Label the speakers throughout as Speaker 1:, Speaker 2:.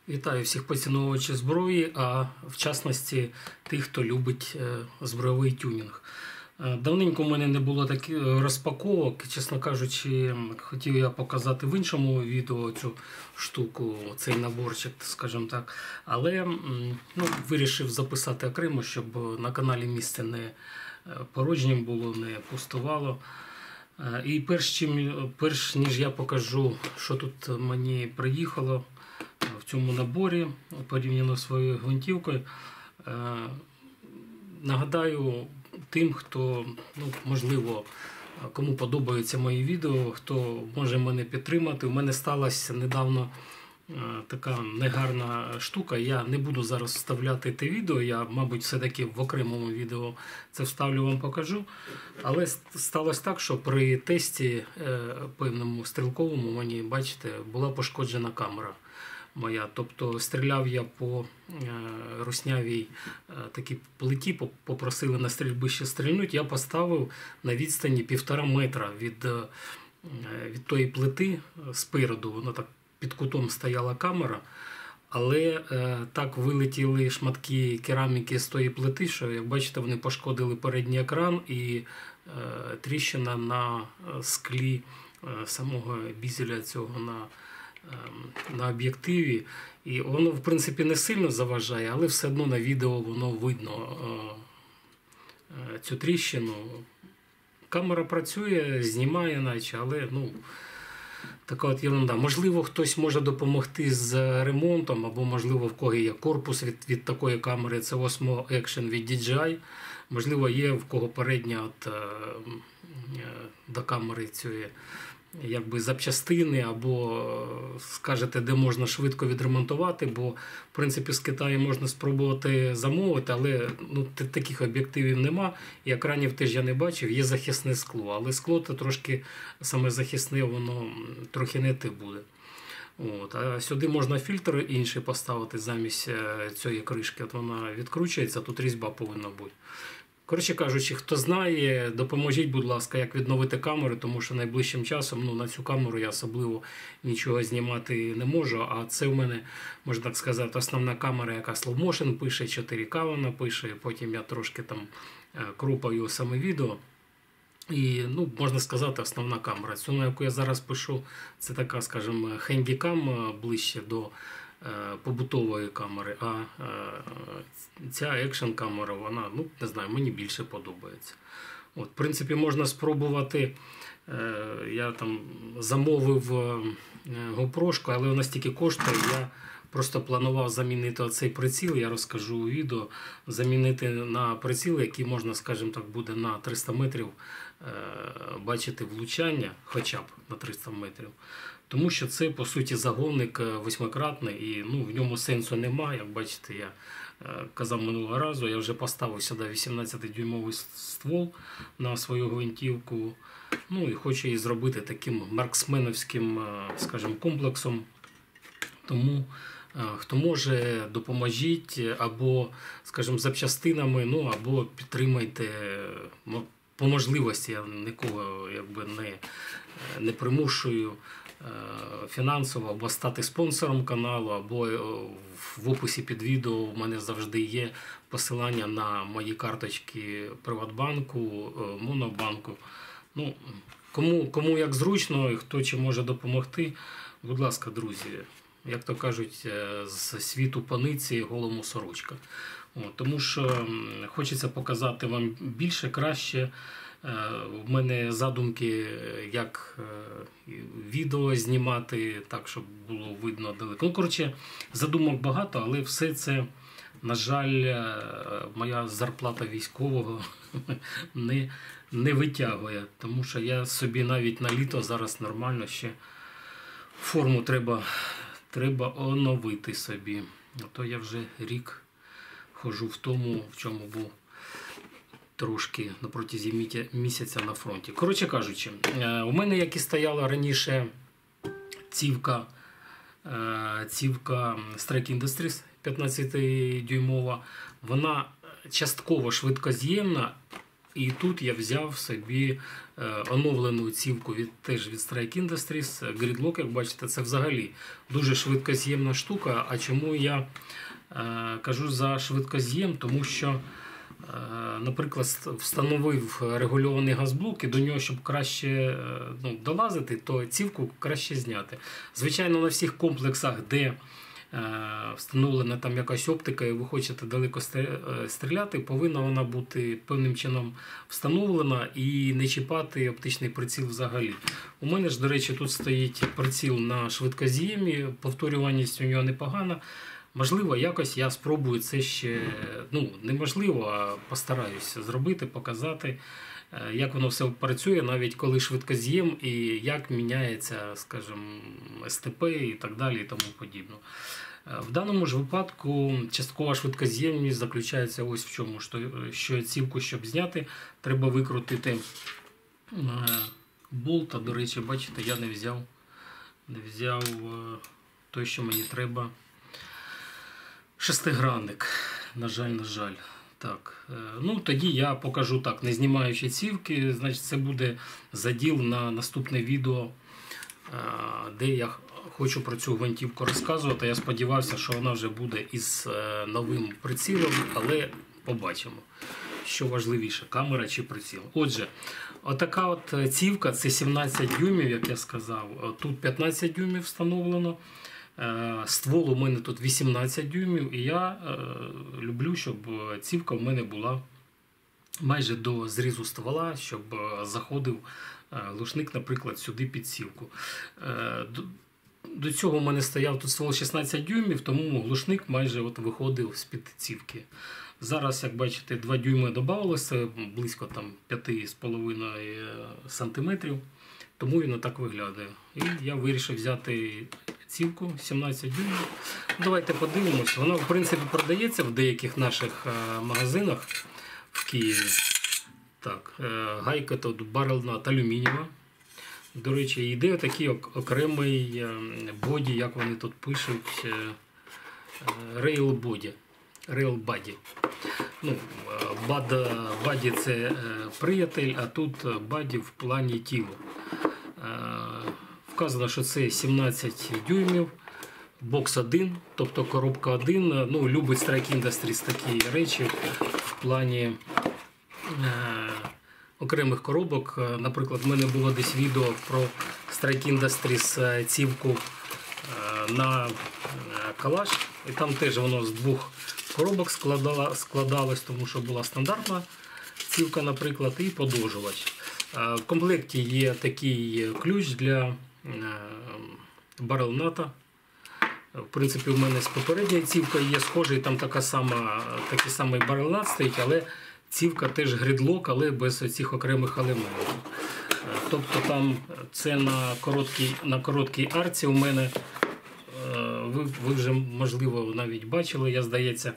Speaker 1: Вітаю всіх поціновувачів зброї, а в частності тих, хто любить збройовий тюнінг. Давненько в мене не було таких розпаковок, чесно кажучи, хотів я показати в іншому відео цю штуку, цей наборчик, скажімо так. Але вирішив записати окремо, щоб на каналі місце не порожнім було, не пустувало. І перш ніж я покажу, що тут мені приїхало в цьому наборі, порівняно з своєю гвинтівкою, нагадаю тим, хто, можливо, кому подобаються мої відео, хто може мене підтримати. У мене сталася недавно така негарна штука. Я не буду зараз вставляти те відео, я, мабуть, все-таки в окремому відео це вставлю, вам покажу. Але сталося так, що при тесті певному стрілковому мені, бачите, була пошкоджена камера моя. Тобто стріляв я по руснявій такій плиті, попросили на стрільбище стрільнути. Я поставив на відстані 1,5 метра від тої плити спереду, воно так під кутом стояла камера, але так вилетіли шматки кераміки з тої плити, що, як бачите, вони пошкодили передній екран і тріщина на склі самого бізеля цього на об'єктиві. І воно, в принципі, не сильно заважає, але все одно на відео воно видно цю тріщину. Камера працює, знімає наче, але така от ерунда. Можливо, хтось може допомогти з ремонтом, або, можливо, в кого є корпус від такої камери. Це Osmo Action від DJI. Можливо, є в кого передня до камери цієї запчастини, або скажете, де можна швидко відремонтувати, бо, в принципі, з Китаю можна спробувати замовити, але таких об'єктивів нема, і екранів теж я не бачив, є захисне скло, але скло то трошки саме захисне, воно трохи не те буде. А сюди можна фільтр інший поставити замість цієї кришки, от вона відкручується, тут різьба повинна бути. Коротше кажучи, хто знає, допоможіть, будь ласка, як відновити камеру, тому що найближчим часом на цю камеру я особливо нічого знімати не можу, а це в мене, можна так сказати, основна камера, яка slow motion пише, 4К вона пише, потім я трошки там кропаю саме відео. І, можна сказати, основна камера. Цю, на яку я зараз пишу, це така, скажімо, хендікам ближче до побутової камери, а ця екшн камера, вона, не знаю, мені більше подобається. В принципі, можна спробувати, я там замовив GoPro, але вона стільки коштує, я просто планував замінити оцей приціл, я розкажу у відео, замінити на приціл, який можна, скажімо так, буде на 300 метрів бачити влучання, хоча б на 300 метрів. Тому що це, по суті, загонник 8-кратний і в ньому сенсу немає. Як бачите, я казав минулого разу, я вже поставив сюди 18-дюймовий ствол на свою гвинтівку. І хочу її зробити таким марксменовським, скажімо, комплексом. Тому хто може, допоможіть або, скажімо, запчастинами, або підтримайте. По можливості я нікого не примушую фінансово, або стати спонсором каналу, або в описі під відео в мене завжди є посилання на мої карточки Приватбанку, Монобанку. Кому як зручно і хто чи може допомогти, будь ласка, друзі, як то кажуть, з світу паниці голому сорочка. Тому що хочеться показати вам більше, краще. В мене задумки, як відео знімати, так, щоб було видно далеко. Задумок багато, але все це, на жаль, моя зарплата військового не витягує. Тому що я собі навіть на літо зараз нормально ще форму треба оновити собі. А то я вже рік ходжу в тому, в чому був трошки на протязі місяця на фронті. Коротше кажучи, у мене, як і стояла раніше цівка Strike Industries 15-дюймова, вона частково швидкоз'ємна, І тут я взяв собі оновлену цівку теж від Strike Industries. Gridlock, як бачите, це взагалі дуже швидкоз'ємна штука. А чому я кажу за швидкоз'єм? Тому що, наприклад, встановив регульований газблок і до нього, щоб краще долазити, то цівку краще зняти. Звичайно, на всіх комплексах, де встановлена там якась оптика і ви хочете далеко стріляти, повинна вона бути певним чином встановлена і не чіпати оптичний приціл взагалі. У мене ж, до речі, тут стоїть приціл на швидкоз'ємі, повторюваність у нього непогана. Можливо, якось я спробую це ще, неможливо, а постараюся зробити, показати, як воно все працює, навіть коли швидкоз'єм і як міняється, скажімо, СТП і так далі і тому подібне. В даному ж випадку часткова швидкоз'ємність заключається ось в чому, що цівку, щоб зняти, треба викрутити болт. А, до речі, бачите, я не взяв той, що мені треба. Шестигранник, на жаль. Так, тоді я покажу так, не знімаючи цівки, значить це буде заділ на наступне відео, де я хочу про цю гвинтівку розказувати. Я сподівався, що вона вже буде із новим прицілом, але побачимо, що важливіше, камера чи приціл. Отже, отака от цівка, це 17 дюймів, як я сказав, тут 15 дюймів встановлено. Ствол у мене тут 18 дюймів, і я люблю, щоб цівка в мене була майже до зрізу ствола, щоб заходив глушник, наприклад, сюди під цівку. До цього в мене стояв тут ствол 16 дюймів, тому глушник майже виходив з-під цівки. Зараз, як бачите, 2 дюйми додавалося, близько 5,5 см, тому він отак виглядає. І я вирішив взяти цівку 17 дюймів. Давайте подивимось. Вона, в принципі, продається в деяких наших магазинах в Києві. Так, гайка тут Barrel Nut алюмінієва. До речі, йде такий окремий боді, як вони тут пишуть, Rail Body. Баді це приятель, а тут баді в плані тіла. Вказано, що це 17 дюймів, бокс 1, тобто коробка 1. Любить Strike Industries такі речі в плані окремих коробок. Наприклад, в мене було десь відео про Strike Industries цівку на калаш. І там теж воно з 2 коробок складалось, тому що була стандартна цівка, наприклад, і подовжувач. В комплекті є такий ключ для Barrel Nut. В принципі, у мене з попередньою цівкою є схожий, там такий самий Barrel Nut стоїть, але цівка теж Gridlock, але без цих окремих елементів. Тобто там це на короткій арці у мене, ви вже, можливо, навіть бачили, я, здається,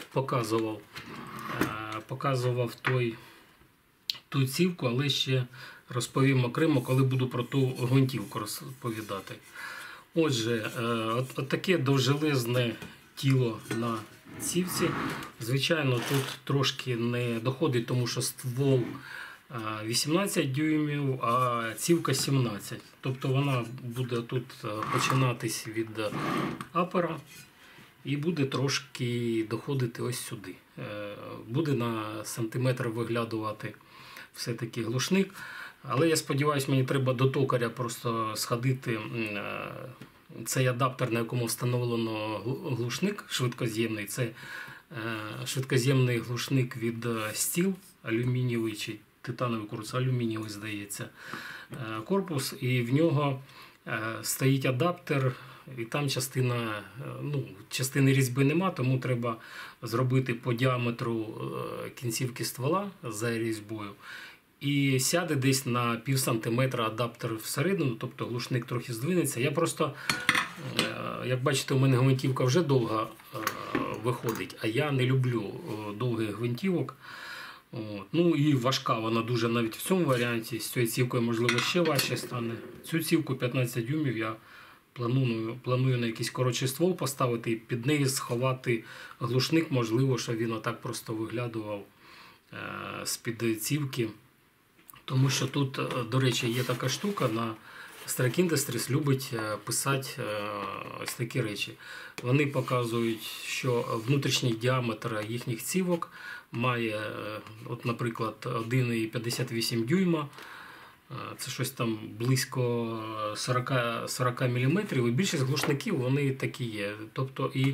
Speaker 1: показував ту цівку, але ще розповім окремо, коли буду про ту гвинтівку розповідати. Отже, таке довжелезне тіло на цівці. Звичайно, тут трошки не доходить, тому що ствол 18 дюймів, а цівка 17. Тобто вона буде тут починатись від апера і буде трошки доходити ось сюди. Буде на сантиметр виглядувати все-таки глушник. Але я сподіваюся, мені треба до токаря просто сходити. Цей адаптер, на якому встановлено глушник швидкоз'ємний, це швидкоз'ємний глушник від Steel, алюмінієвий чи титановий корпус, алюмінієвий, здається, корпус. І в нього стоїть адаптер, і там частини різьби нема, тому треба зробити по діаметру кінцівки ствола за різьбою. І сяде десь на пів сантиметра адаптер всередину, тобто глушник трохи здвинеться. Я просто, як бачите, у мене гвинтівка вже довга виходить, а я не люблю довгих гвинтівок. І важка вона дуже навіть в цьому варіанті. З цією цівкою, можливо, ще важче стане. Цю цівку 15 дюймів я планую на якийсь коротший ствол поставити і під неї сховати глушник, можливо, щоб він отак просто виглядував з-під цівки. Тому що тут, до речі, є така штука, на Strike Industries любить писати ось такі речі. Вони показують, що внутрішній діаметр їхніх цівок має, от, наприклад, 1,58 дюйма. Це щось там близько 40 мм, і більшість глушників вони такі є. Тобто і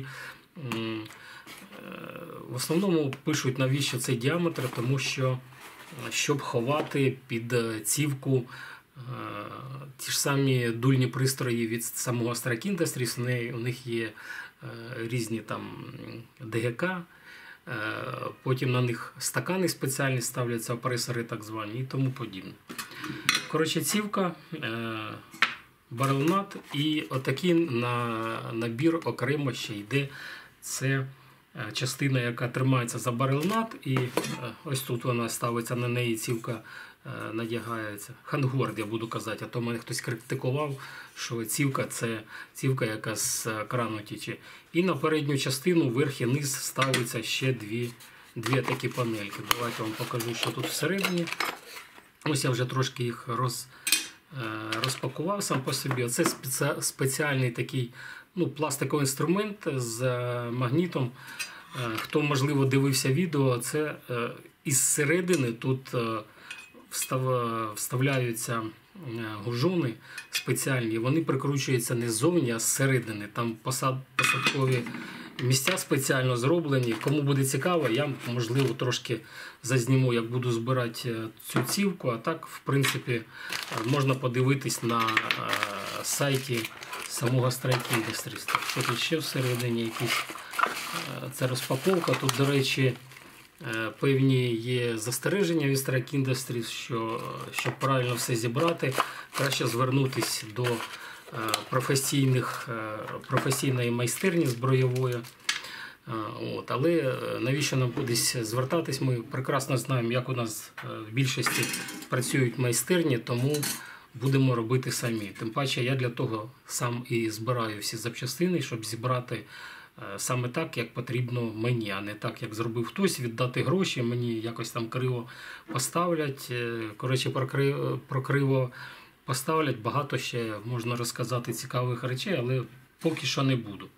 Speaker 1: в основному пишуть, навіщо цей діаметр, тому що щоб ховати під цівку ті ж самі дульні пристрої від самого Strike Industries, у них є різні там ДГК, потім на них стакани спеціальні ставляться, опресори так звані і тому подібне. Коротше, цівка, барелнат і отакий набір окремо ще йде. Це частина, яка тримається за барелнат, і ось тут вона ставиться, на неї цівка надягається. Хангуард, я буду казати, а то мене хтось критикував, що цівка – це цівка, яка з крану тіче. І на передню частину, верх і низ, ставиться ще дві такі панельки. Давайте вам покажу, що тут всередині. Ось я вже трошки їх розпакував сам по собі. Це спеціальний такий пластиковий інструмент з магнітом. Хто, можливо, дивився відео, це із середини тут вставляються гужони спеціальні. Вони прикручуються не ззовні, а зсередини. Там посадкові місця спеціально зроблені. Кому буде цікаво, я, можливо, трошки зазніму, як буду збирати цю цівку. А так, в принципі, можна подивитись на сайті самого Strike Industries. Що тут ще всередині якісь? Це розпаковка. Тут, до речі, певні є застереження від Strike Industries, що щоб правильно все зібрати, краще звернутися до професійної майстерні збройової. Але навіщо нам кудись звертатись? Ми прекрасно знаємо, як у нас в більшості працюють майстерні, тому будемо робити самі. Тим паче я для того сам і збираю всі запчастини, щоб зібрати саме так, як потрібно мені, а не так, як зробив хтось, віддати гроші, мені якось там криво поставлять. Коротше, про криво поставлять, багато ще можна розказати цікавих речей, але поки що не буду.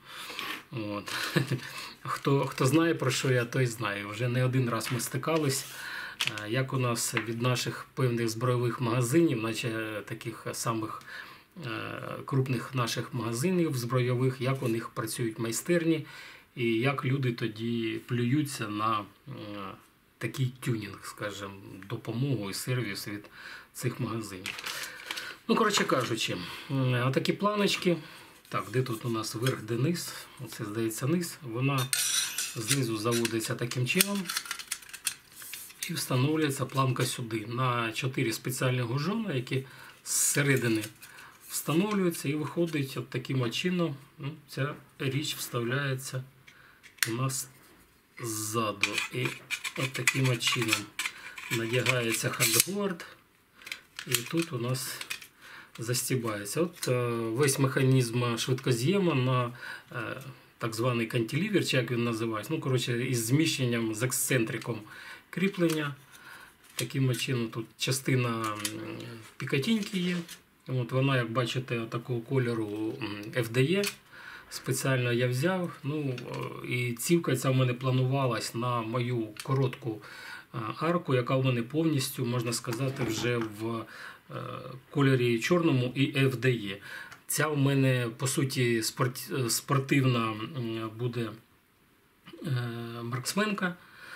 Speaker 1: Хто знає, про що я, той знає. Вже не один раз ми стикались, як у нас від наших певних збройових магазинів, наче таких самих крупних наших магазинів збройових, як у них працюють майстерні і як люди тоді плюються на такий тюнінг, скажімо, допомогу і сервіс від цих магазинів. Коротше кажучи, отакі планочки. Так, де тут у нас верх, де низ? Оце, здається, низ. Вона знизу заводиться таким чином і встановлюється планка сюди на 4 спеціальні гужони, які зсередини встановлюються і виходить от таким чином. Ця річ вставляється у нас ззаду. І от таким чином надягається хардгуард. І тут у нас застібається. От весь механізм швидкоз'єму на так званий кантилівер, чи як він називається. Коротше, із зміщенням, з ексцентриком кріплення. Таким чином тут частина пікатіньки є. От вона, як бачите, такого кольору FDE. Спеціально я взяв. І цівка ця в мене планувалась на мою коротку арку, яка в мене повністю, можна сказати, вже в кольорі чорному і FDE. Ця в мене, по суті, спортивна буде марксменка.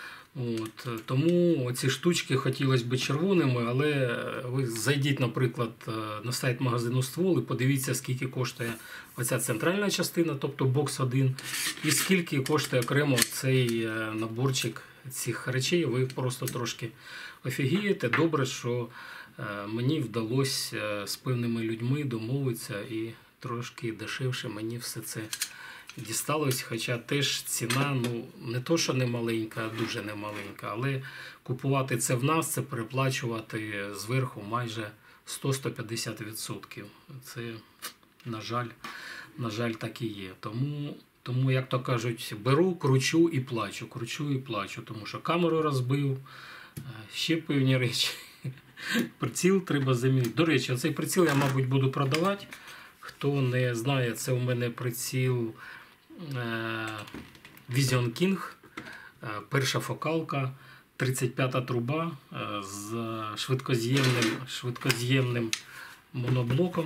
Speaker 1: Тому ці штучки хотілося б червоними, але ви зайдіть, наприклад, на сайт магазину «Ствол» і подивіться, скільки коштує оця центральна частина, тобто бокс 1, і скільки коштує окремо цей наборчик цих речей. Ви просто трошки офігієте. Добре, що мені вдалося з певними людьми домовитися і трошки дешевше мені все це дісталось, хоча теж ціна, не то, що не маленька, а дуже не маленька, але купувати це в нас, це переплачувати зверху майже 100-150%. Це, на жаль, так і є. Тому Тому, як то кажуть, беру, кручу і плачу, тому що камеру розбив, ще певні речі. Приціл треба замінити. До речі, цей приціл я, мабуть, буду продавати. Хто не знає, це у мене приціл Vision King, перша фокалка, 35-та труба з швидкоз'ємним моноблоком.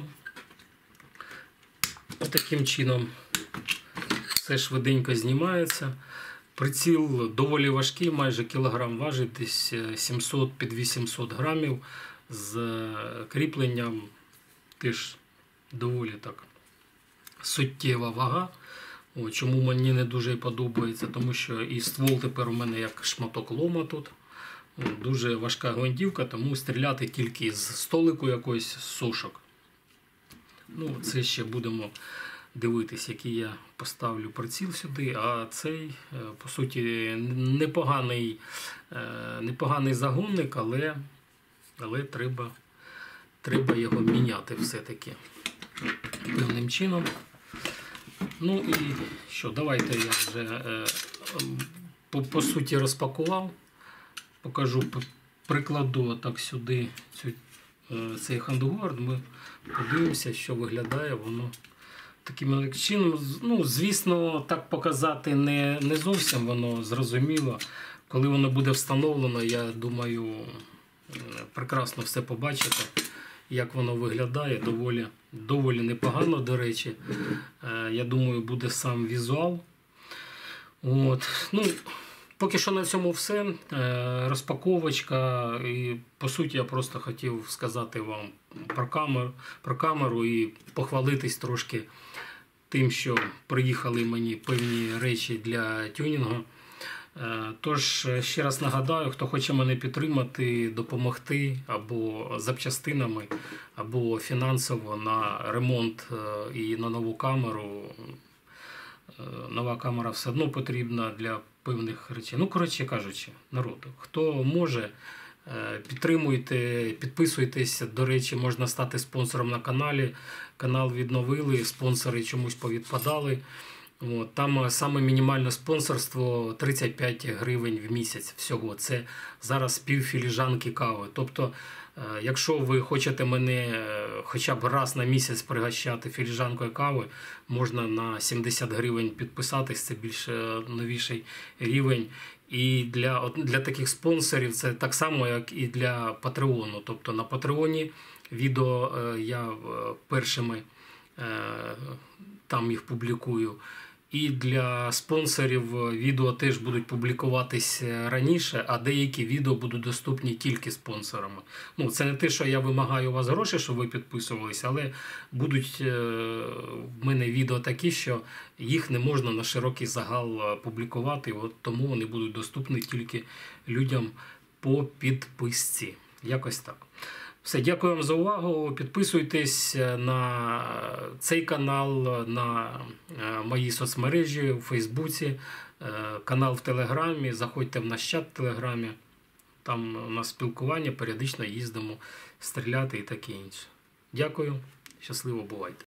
Speaker 1: Ось таким чином все швиденько знімається. Приціл доволі важкий, майже кілограм важить, десь 700 під 800 грамів, з кріпленням теж доволі так суттєва вага. Чому мені не дуже подобається, тому що і ствол тепер у мене як шматок лома тут. Дуже важка гвинтівка, тому стріляти тільки з столику якоїсь, з сошок. Це ще будемо дивитись, який я поставлю приціл сюди, а цей, по суті, непоганий загонник, але треба його міняти все-таки певним чином. І що, давайте я вже по суті розпакував, покажу, прикладу так сюди цей хендгуард, ми подивимося, що виглядає воно таким чином. Звісно, так показати не зовсім воно зрозуміло. Коли воно буде встановлено, я думаю, прекрасно все побачите, як воно виглядає, доволі непогано, до речі. Я думаю, буде сам візуал. Поки що на цьому все. Розпаковочка. І, по суті, я просто хотів сказати вам про камеру і похвалитись трошки тим, що приїхали мені певні речі для тюнінгу. Тож, ще раз нагадаю, хто хоче мене підтримати, допомогти або запчастинами, або фінансово на ремонт і на нову камеру. Нова камера все одно потрібна для певних речей. Коротше кажучи, народ, хто може, підтримуйте, підписуйтесь. До речі, можна стати спонсором на каналі. Канал відновили, спонсори чомусь повідпадали. Там саме мінімальне спонсорство 35 гривень в місяць всього. Це зараз півфіліжанки кави. Тобто, якщо ви хочете мене хоча б раз на місяць пригощати філіжанкою кави, можна на 70 гривень підписатись, це більш новіший рівень. І для таких спонсорів це так само, як і для Патреону. Тобто на Патреоні відео я першими там їх публікую. І для спонсорів відео теж будуть публікуватись раніше, а деякі відео будуть доступні тільки спонсорами. Це не те, що я вимагаю у вас гроші, щоб ви підписувались, але будуть в мене відео такі, що їх не можна на широкий загал публікувати, тому вони будуть доступні тільки людям по підписці. Якось так. Все, дякую вам за увагу. Підписуйтесь на цей канал, на мої соцмережі у Фейсбуці, канал в Телеграмі, заходьте в наш чат в Телеграмі. Там у нас спілкування, періодично їздимо стріляти і таке інше. Дякую, щасливо, бувайте.